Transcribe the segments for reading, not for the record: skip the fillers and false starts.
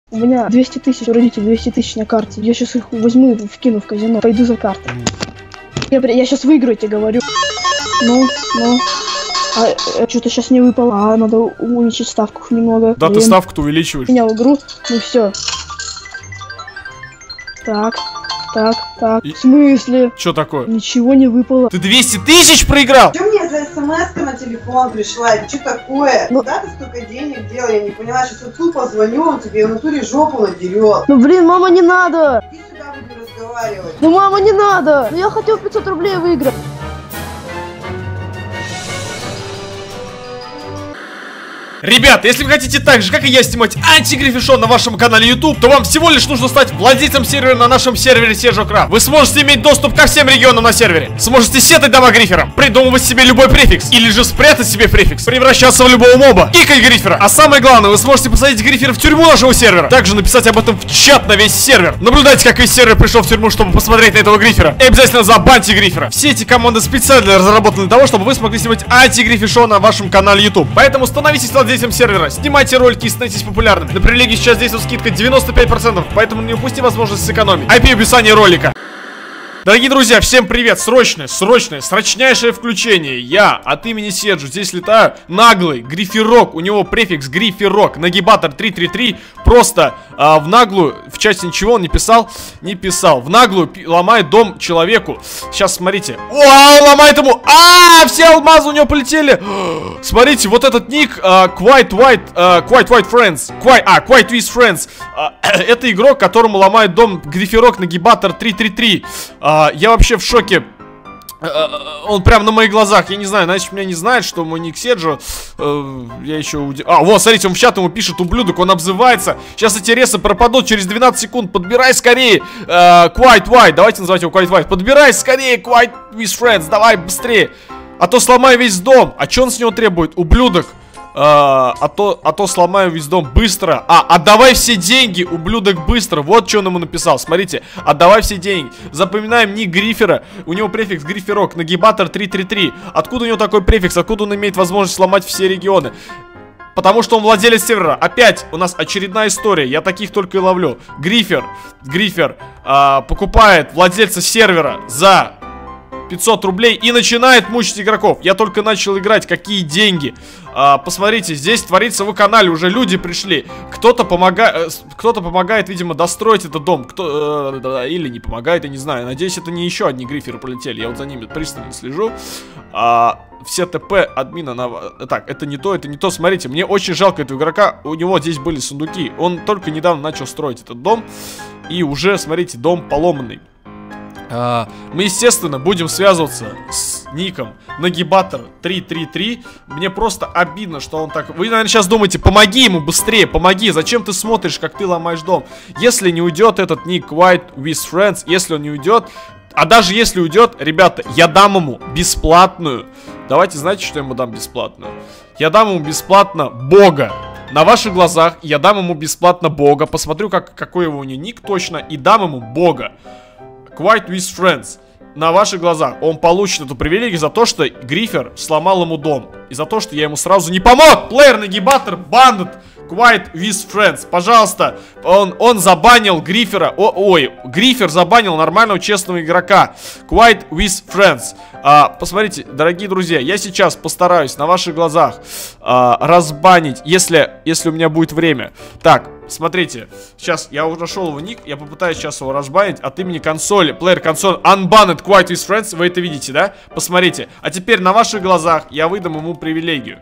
У меня 200 тысяч, у родителей 200 тысяч на карте. Я сейчас их возьму и вкину в казино. Пойду за картой. Я сейчас выиграю, тебе говорю. Ну. Что-то сейчас не выпало. Надо увеличить ставку немного. Да, ты ставку-то увеличиваешь. Меня в игру. Ну все. Так. В смысле? Что такое? Ничего не выпало. Ты 200 тысяч проиграл? Что мне за смс-ка на телефон пришла? Что такое? Куда ты столько денег делал? Я не поняла. Сейчас отцу позвоню, он тебе в натуре жопу надерет. Ну блин, мама, не надо! Иди сюда, будем разговаривать. Ну мама, не надо! Ну я хотел 500 рублей выиграть. Ребята, если вы хотите так же, как и я, снимать антигриффишоу на вашем канале YouTube, то вам всего лишь нужно стать владельцем сервера на нашем сервере SergioCraft. Вы сможете иметь доступ ко всем регионам на сервере, сможете сетать дома грифферам, придумывать себе любой префикс, или же спрятать себе префикс, превращаться в любого моба, кикать гриффера. А самое главное, вы сможете посадить гриффера в тюрьму нашего сервера, также написать об этом в чат на весь сервер. Наблюдайте, как весь сервер пришел в тюрьму, чтобы посмотреть на этого гриффера, и обязательно забаньте гриффера. Все эти команды специально разработаны для того, чтобы вы смогли снимать антигриффишоу на вашем канале YouTube. Поэтому становитесь владельцем сервера, снимайте ролики и становитесь популярными. На привилегии сейчас действует скидка 95%, поэтому не упусти возможность сэкономить. IP в описании ролика. Дорогие друзья, всем привет! Срочнейшее включение. Я от имени Серджио здесь летаю. Наглый гриферок, у него префикс гриферок, нагибатор 333. Просто в наглую, в чате ничего он не писал. В наглую ломает дом человеку. Сейчас смотрите. О, ломает ему. Все алмазы у него полетели. Смотрите, вот этот ник Quite White Friends. Quite With Friends. Это игрок, которому ломает дом гриферок нагибатор 333. Я вообще в шоке. Он прям на моих глазах. Я не знаю, значит меня не знает, что мой ник Серджио. Я еще вот, смотрите, он в чат ему пишет: ублюдок, он обзывается. Сейчас эти ресы пропадут через 12 секунд. Подбирай скорее Quite White. Давайте называть его Quite White. Подбирай скорее Quite With Friends. Давай быстрее. А то сломай весь дом. А что он с него требует? Ублюдок. А то сломаю весь дом быстро. Отдавай все деньги, ублюдок, быстро. Вот что он ему написал, смотрите. Отдавай все деньги. Запоминаем ник грифера. У него префикс гриферок, нагибатор 333. Откуда у него такой префикс? Откуда он имеет возможность сломать все регионы? Потому что он владелец сервера. Опять у нас очередная история. Я таких только и ловлю. Грифер покупает владельца сервера за 500 рублей и начинает мучить игроков. Я только начал играть, какие деньги. Посмотрите, здесь творится в канале, уже люди пришли. Кто-то помогает, видимо, достроить этот дом. Или не помогает, я не знаю. Надеюсь, это не еще одни гриферы полетели. Я вот за ними пристально слежу. Все ТП админа на... Так, это не то. Смотрите, мне очень жалко этого игрока. У него здесь были сундуки. Он только недавно начал строить этот дом. И уже, смотрите, дом поломанный. Мы, естественно, будем связываться с ником нагибатор 333. Мне просто обидно, что он так... Вы, наверное, сейчас думаете: помоги ему быстрее, помоги. Зачем ты смотришь, как ты ломаешь дом? Если не уйдет этот ник Quite With Friends, если он не уйдет... А даже если уйдет, ребята, я дам ему бесплатную. Давайте, знаете, что я ему дам бесплатную? Я дам ему бесплатно Бога. На ваших глазах я дам ему бесплатно Бога. Посмотрю, какой его у него ник точно, и дам ему Бога. Quite With Friends. На ваших глазах он получит эту привилегию за то, что грифер сломал ему дом. И за то, что я ему сразу не помог. Плеер, нагибатор, бандит, Quite With Friends. Пожалуйста. Он забанил грифера. Грифер забанил нормального, честного игрока. Quite With Friends. Посмотрите, дорогие друзья, я сейчас постараюсь на ваших глазах разбанить, если у меня будет время. Так, смотрите, сейчас я уже нашел его ник, я попытаюсь сейчас его разбанить от имени консоли. Плеер консоль Unbanned Quite With Friends. Вы это видите, да? Посмотрите. А теперь на ваших глазах я выдам ему привилегию.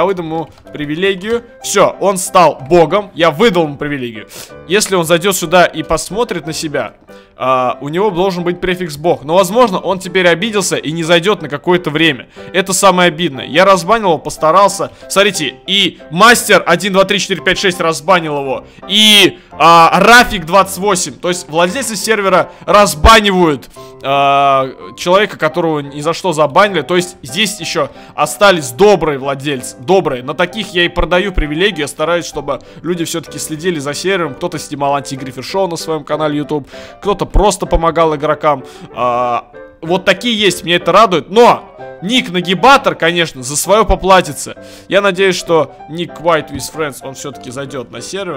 Все, он стал богом. Я выдал ему привилегию. Если он зайдет сюда и посмотрит на себя, у него должен быть префикс бог. Но, возможно, он теперь обиделся и не зайдет на какое-то время. Это самое обидное. Я разбанил его, постарался. Смотрите, и мастер 1, 2, 3, 4, 5, 6 разбанил его. И Рафик 28. То есть владельцы сервера разбанивают человека, которого ни за что забанили. То есть здесь еще остались добрые владельцы. Добрые. На таких я и продаю привилегию. Я стараюсь, чтобы люди все-таки следили за сервером. Кто-то снимал антигриффишоу на своем канале YouTube. Кто-то просто помогал игрокам. Вот такие есть, мне это радует. Но ник нагибатор, конечно, за свое поплатится. Я надеюсь, что ник Quite With Friends, он все-таки зайдет на сервер.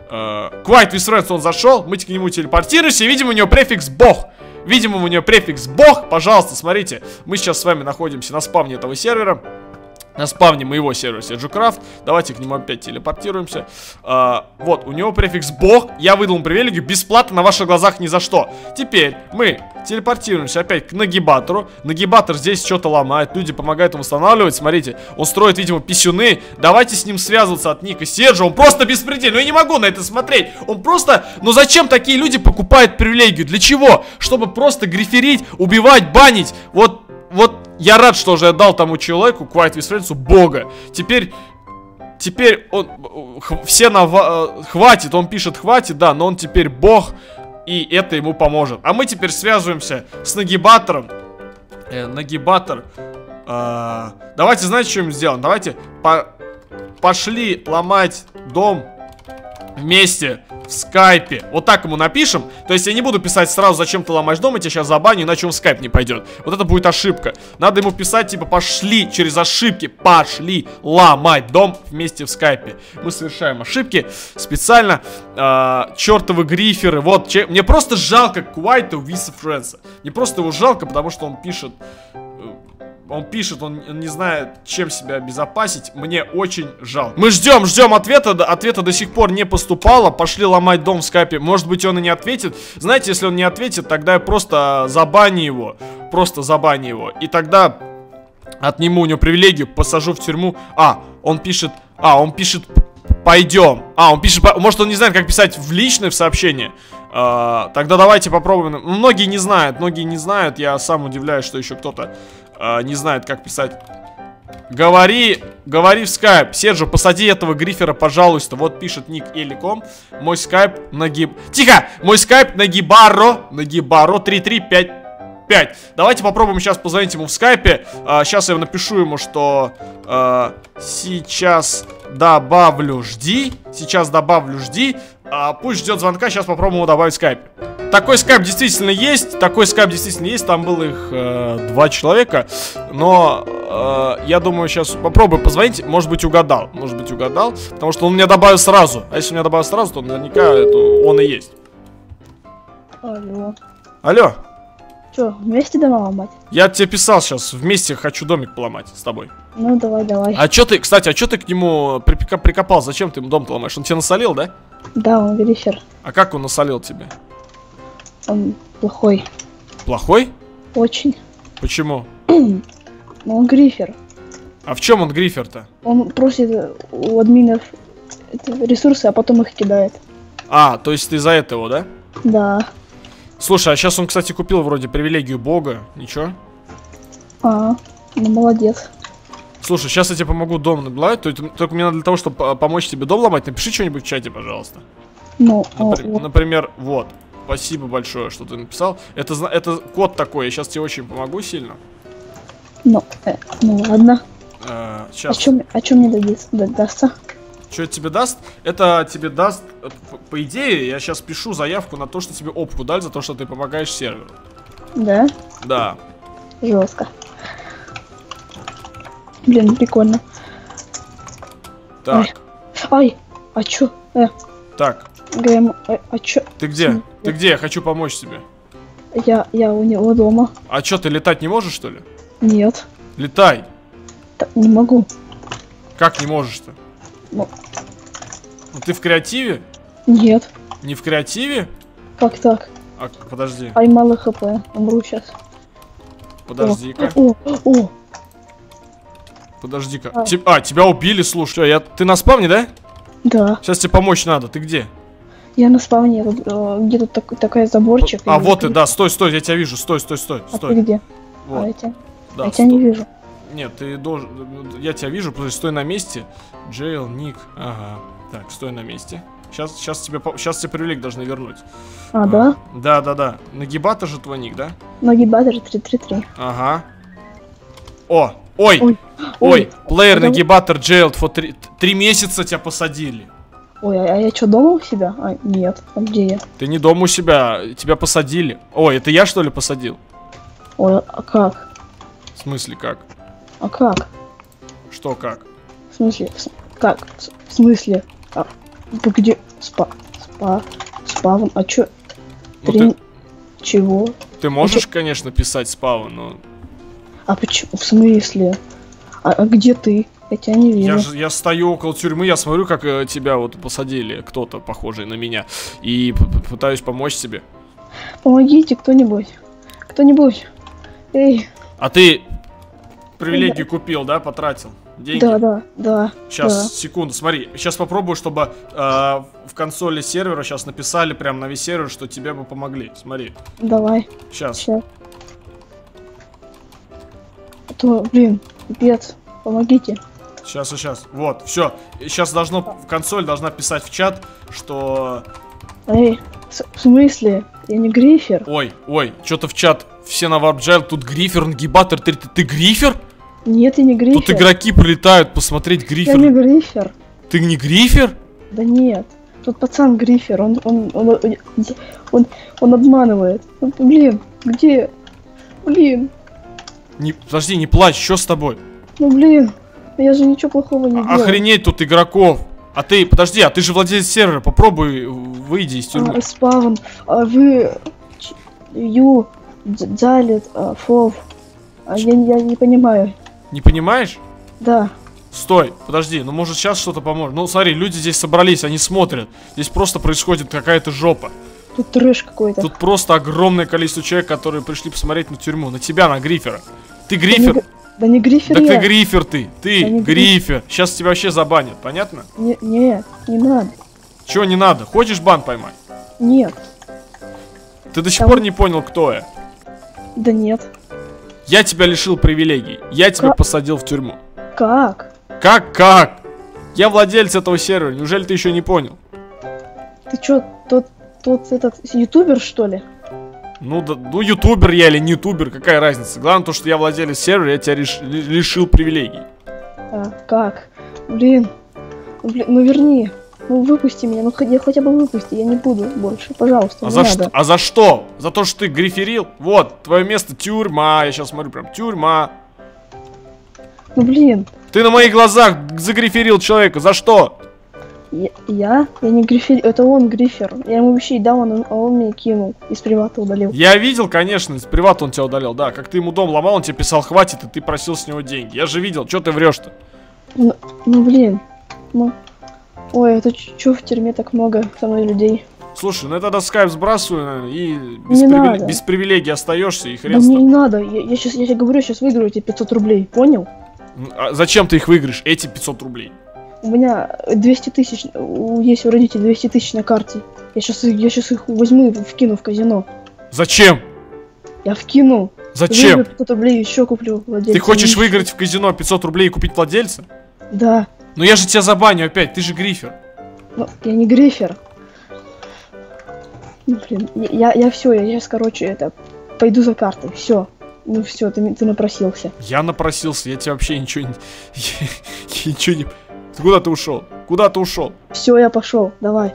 Quiet with Friends он зашел, мы к нему телепортируемся, и видим у него префикс бог. Видим у него префикс бог. Пожалуйста, смотрите, мы сейчас с вами находимся на спавне этого сервера. На спавне моего сервера SergioCraft. Давайте к нему опять телепортируемся. Вот, у него префикс бог. Я выдал ему привилегию бесплатно на ваших глазах ни за что. Теперь мы телепортируемся опять к Нагибатору. Нагибатор здесь что-то ломает. Люди помогают ему восстанавливать. Смотрите, он строит, видимо, писюны. Давайте с ним связываться от ника Серджио. Он просто беспредельный. Ну я не могу на это смотреть. Он просто... Ну зачем такие люди покупают привилегию? Для чего? Чтобы просто гриферить, убивать, банить. Вот я рад, что уже дал тому человеку, Quiet with Friends, бога. Теперь он... Хватит, он пишет хватит, да, но он теперь бог. И это ему поможет. А мы теперь связываемся с Нагибатором. Нагибатор. Давайте, знаете, что им сделаем? Давайте пошли ломать дом вместе в скайпе. Вот так ему напишем. То есть я не буду писать сразу, зачем ты ломаешь дом, я тебя сейчас забаню, иначе он в скайп не пойдет. Вот это будет ошибка. Надо ему писать, типа, пошли через ошибки. Пошли ломать дом вместе в скайпе. Мы совершаем ошибки специально. Чертовы гриферы. Вот, мне просто жалко Quiet with Friends. Мне просто его жалко, потому что он пишет... Он не знает, чем себя обезопасить. Мне очень жалко. Мы ждем ответа. Ответа до сих пор не поступало. Пошли ломать дом в скайпе. Может быть, он и не ответит. Знаете, если он не ответит, тогда я просто забаню его. Просто забаню его. И тогда отниму у него привилегию, посажу в тюрьму. Он пишет пойдем. Он пишет, может, он не знает, как писать в личное сообщение. Тогда давайте попробуем. Многие не знают. Я сам удивляюсь, что еще кто-то не знает, как писать. Говори в скайп. Серджио, посади этого грифера, пожалуйста. Вот пишет ник Эликом. Мой скайп Тихо! Мой скайп Нагибаро 3355. Давайте попробуем сейчас позвонить ему в скайпе. Сейчас я напишу ему, что сейчас добавлю, жди. Пусть ждет звонка, сейчас попробуем его добавить в скайпе. Такой скайп действительно есть. Там было их 2 человека. Но я думаю, сейчас попробую позвонить. Может быть, угадал. Потому что он меня добавил сразу. А если он меня добавил сразу, то наверняка это он и есть. Алло. Че, вместе дома ломать? Я тебе писал сейчас. Вместе хочу домик поломать с тобой. Ну, давай. А что ты, кстати, к нему прикопал? Зачем ты ему дом ломаешь? Он тебе насолил, да? Да, он грифер. А как он насолил тебе? Он плохой. Плохой? Очень. Почему? Ну, он грифер. А в чем он грифер-то? Он просит у админов ресурсы, а потом их кидает. То есть ты из-за этого, да? Да. Слушай, а сейчас он, кстати, купил вроде привилегию бога. Ничего? Ну молодец. Слушай, сейчас я тебе помогу дом наблать. Только мне надо для того, чтобы помочь тебе дом ломать, напиши что-нибудь в чате, пожалуйста. Например, вот. Спасибо большое, что ты написал. Это код такой, я сейчас тебе очень помогу сильно. Ну ладно. Сейчас. А чё мне дастся? Что это тебе даст? Это тебе даст, по идее, я сейчас пишу заявку на то, что тебе опку дали за то, что ты помогаешь серверу. Да? Да. Жестко. Блин, прикольно. Так. Ай, а чё? Так. А чё? Ты где? Ты где? Я хочу помочь тебе. Я у него дома. А чё, ты летать не можешь, что ли? Нет. Летай. Не могу. Как не можешь-то? Ну, ты в креативе? Нет. Не в креативе? Как так? Подожди. Ай, мало хп. Умру сейчас. Подожди-ка. О. Подожди-ка. Тебя убили, слушай. Ты на спавне, да? Да. Сейчас тебе помочь надо. Ты где? Я на спавне. Где-то такой заборчик. Вот ты, да. Стой, я тебя вижу. Стой. А ты где? Вот. Я тебя не вижу. Нет, ты должен... Я тебя вижу, просто стой на месте. Джейл, ник. Ага. Так, стой на месте. Сейчас тебе привилегию должны вернуть. Да? Да. Нагибатор же твой ник, да? Нагибатор 333. Ага. Ой. Плеер Нагибатор Jailed for 3 месяца тебя посадили. Ой, а я что, дома у себя? Нет. А где я? Ты не дома у себя, тебя посадили. Ой, это я что ли посадил? Ой, а как? В смысле как? А как? Что как? В смысле? Как? В смысле? Вы где? В Спавн. А чё? Ну, Чего? ты можешь, конечно, писать спавн, но... А почему? В смысле? А где ты? Я тебя не вижу. Я стою около тюрьмы, я смотрю, как тебя вот посадили, кто-то похожий на меня, и пытаюсь помочь тебе. Помогите, кто-нибудь. Кто-нибудь. Эй. А ты привилегию купил, да, потратил? Деньги? Да. Сейчас, секунду, смотри. Сейчас попробую, чтобы в консоли сервера сейчас написали прям на весь сервер, что тебе бы помогли. Смотри. Давай. Сейчас. А то, блин, пипец. Помогите. Сейчас. Вот, все. Сейчас в консоль должна писать в чат, что... Эй, в смысле? Я не грифер. Ой, что-то в чат все на варп-джайл, тут грифер, нагибатор, ты грифер? Нет, я не грифер. Тут игроки прилетают посмотреть грифер. Я не грифер. Ты не грифер? Да нет. Тут пацан грифер, он обманывает. Блин, где? Блин. Подожди, не плачь, что с тобой? Ну блин, я же ничего плохого не делал. Охренеть тут игроков. А ты, подожди, а ты же владелец сервера, попробуй выйди из тюрьмы. Спавн, вы... Залит, фов. Я не понимаю. Не понимаешь? Да. Стой, подожди, ну может сейчас что-то поможет. Ну смотри, люди здесь собрались, они смотрят. Здесь просто происходит какая-то жопа. Тут трэш какой-то. Тут просто огромное количество человек, которые пришли посмотреть на тюрьму. На тебя, на грифера. Ты грифер? Да не грифер я. Да ты грифер ты. Ты грифер. Сейчас тебя вообще забанят, понятно? Нет, не надо. Чего не надо? Хочешь бан поймать? Нет. Ты до сих пор не понял, кто я? Да нет. Я тебя лишил привилегий. Я тебя посадил в тюрьму. Как? Как? Я владелец этого сервера. Неужели ты еще не понял? Ты чё, тот этот ютубер, что ли? Ну, ютубер я или не ютубер, какая разница? Главное то, что я владелец сервера, я тебя лишил привилегий. Как? Блин, ну верни. Ну выпусти меня, хотя бы выпусти, я не буду больше, пожалуйста, А за что? За то, что ты гриферил? Вот, твое место тюрьма, я сейчас смотрю прям, тюрьма. Ну блин. Ты на моих глазах загриферил человека, за что? Я не грифер, это он грифер. Я ему вещей дал, он мне кинул, из привата удалил. Я видел, конечно, из привата он тебя удалил, да. Как ты ему дом ломал, он тебе писал хватит, и ты просил с него деньги. Я же видел, что ты врешь-то? Ну блин, ой, это чё в тюрьме так много со мной людей? Слушай, ну я тогда скайп сбрасываю, наверное, и без привилегий остаешься, и хрен с тобой. Не надо, я тебе говорю, сейчас выиграю тебе 500 рублей, понял? А зачем ты их выиграешь, эти 500 рублей? У меня 200 тысяч, есть у родителей 200 тысяч на карте. Я сейчас их возьму и вкину в казино. Зачем? Я вкину. Зачем? 500 рублей еще куплю владельца. Ты хочешь выиграть в казино 500 рублей и купить владельца? Да. Но я же тебя забаню опять, ты же грифер. Ну, я не грифер. Ну, блин, я все, я сейчас, короче, пойду за картой, все. Ну все, ты напросился. Я напросился, я тебе вообще ничего не... Куда ты ушел? Куда ты ушел? Все, я пошел, давай.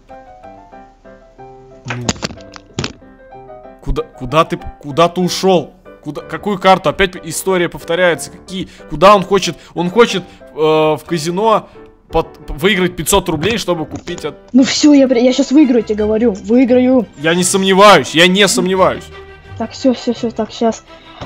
Куда ты ушел? Какую карту? Опять история повторяется. Куда он хочет? Он хочет в казино выиграть 500 рублей, чтобы купить Ну все, я сейчас выиграю, тебе говорю. Выиграю. Я не сомневаюсь, я не сомневаюсь. Так, все, так, сейчас.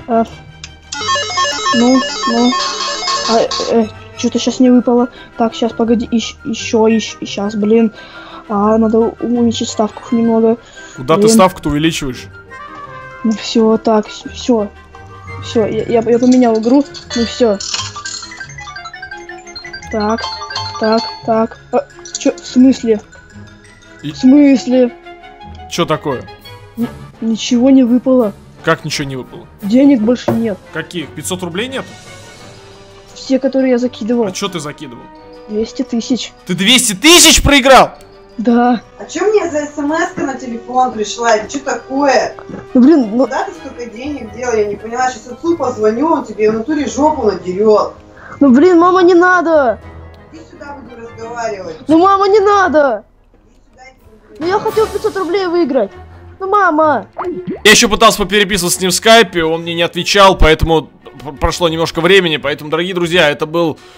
Что-то сейчас не выпало. Так, сейчас, погоди, еще, сейчас, блин. Надо увеличить ставку немного. Куда ты ставку-то увеличиваешь? Ну все, так, все, я поменял игру, ну все. Так. Чё, в смысле? В смысле? Чё такое? Ничего не выпало. Как ничего не выпало? Денег больше нет. Каких? 500 рублей нет? Все, которые я закидывал. А чё ты закидывал? 200 тысяч. Ты 200 тысяч проиграл? Да. А чё мне за смс-ка на телефон пришла? Это что такое? Ну блин, Куда ты столько денег делал? Я не поняла. Сейчас отцу позвоню, он тебе в натуре жопу надерет. Ну блин, мама, не надо! Иди сюда, буду разговаривать. Ну мама, не надо! Ну я хотел 500 рублей выиграть. Ну мама! Я еще пытался попереписываться с ним в скайпе, он мне не отвечал, поэтому прошло немножко времени. Поэтому, дорогие друзья, это был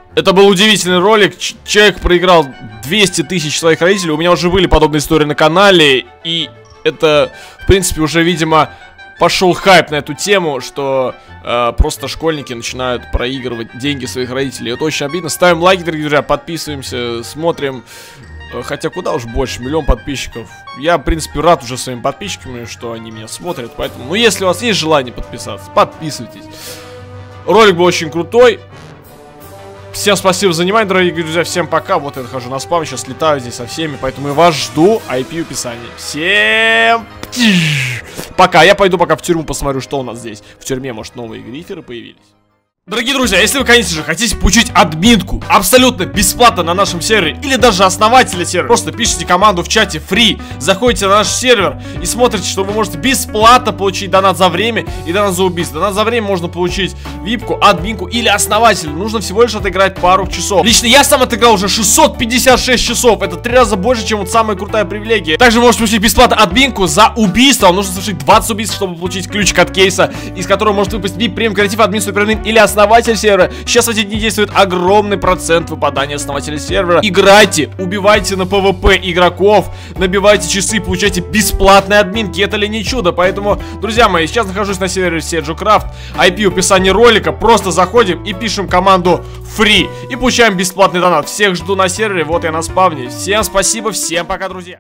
Это был удивительный ролик. Человек проиграл 200 тысяч своих родителей. У меня уже были подобные истории на канале. И это, в принципе, уже, видимо, пошел хайп на эту тему, что просто школьники начинают проигрывать деньги своих родителей. Это очень обидно. Ставим лайки, дорогие друзья, подписываемся, смотрим. Хотя куда уж больше, 1 миллион подписчиков. Я, в принципе, рад уже своим подписчикам, что они меня смотрят. Поэтому, ну, если у вас есть желание подписаться, подписывайтесь. Ролик был очень крутой. Всем спасибо за внимание, дорогие друзья. Всем пока. Вот я хожу на спам, сейчас летаю здесь со всеми. Поэтому я вас жду. IP в описании. Всем пока. Я пойду пока в тюрьму посмотрю, что у нас здесь. В тюрьме, может, новые гриферы появились. Дорогие друзья, если вы, конечно же, хотите получить админку абсолютно бесплатно на нашем сервере, или даже основателя сервера, просто пишите команду в чате free, заходите на наш сервер и смотрите, что вы можете бесплатно получить донат за время и донат за убийство. Донат за время можно получить випку, админку или основателя. Нужно всего лишь отыграть пару часов. Лично я сам отыграл уже 656 часов. Это 3 раза больше, чем вот самая крутая привилегия. Также можете получить бесплатно админку за убийство. Вам нужно совершить 20 убийств, чтобы получить ключик от кейса, из которого может выпасть VIP, премиум, креатив, админ, суперадмин или основатель сервера. Сейчас в эти дни действует огромный процент выпадания основателя сервера. Играйте, убивайте на PvP игроков, набивайте часы, получайте бесплатные админки. Это ли не чудо? Поэтому, друзья мои, сейчас нахожусь на сервере SergioCraft. IP в описании ролика. Просто заходим и пишем команду free и получаем бесплатный донат. Всех жду на сервере. Вот я на спавне. Всем спасибо, всем пока, друзья.